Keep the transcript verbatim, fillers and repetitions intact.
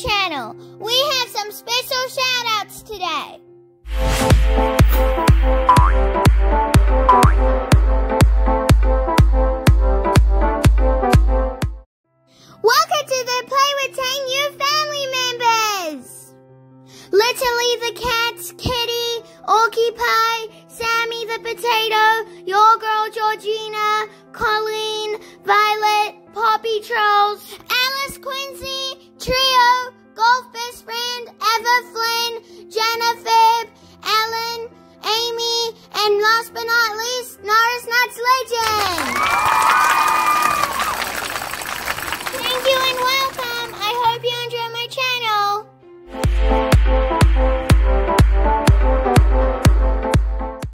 channel. We have some special shout-outs today. Welcome to the Play with Tang You family members. Literally the Cats, Kitty, Orky Pie, Sammy the Potato, Your Girl Georgina, Colleen, Violet, Poppy Trolls, Alice Quincy, Trio, Golf Best Friend, Eva Flynn, Jenna Fib, Ellen, Amy, and last but not least, not